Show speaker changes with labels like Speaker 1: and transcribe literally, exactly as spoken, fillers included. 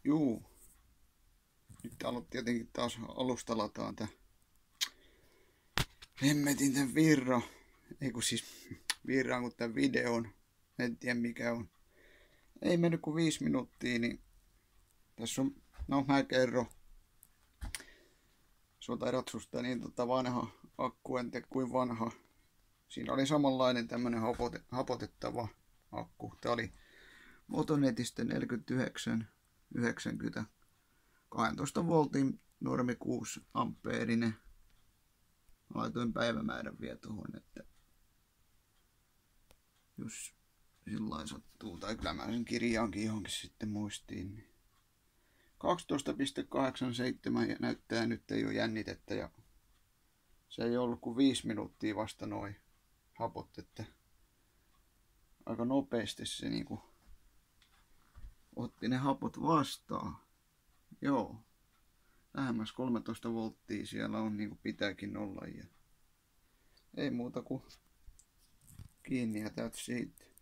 Speaker 1: Juu. Nyt aloitti tietenkin taas alusta lataan tää hemmetin tän virra. Ei kun siis virran kun tän videon. En tiedä mikä on. Ei mennyt kuin viisi minuuttia, niin tässä on, no mä kerron. Suota ratsusta niin tota vanha akku, en tiedä kuin vanha. Siinä oli samanlainen tämmönen hapote, hapotettava akku. Tää oli Motonetista neljäkymmentäyhdeksän yhdeksänkymmentä kaksitoista voltin normi kuusi ampeerinen. Laitoin päivämäärän vielä tuohon, että jos sillain sattuu, tai kyllä mä sen kirjaankin johonkin sitten muistiin. Niin kaksitoista pilkku kahdeksankymmentäseitsemän näyttää, nyt ei ole jännitettä ja se ei ollut kuin viisi minuuttia vasta noin hapot, että aika nopeasti se niinku otti ne hapot vastaan. Joo. Lähemmäs kolmetoista volttia siellä on, niin kuin pitääkin olla. Ja ei muuta kuin kiinni ja that's it.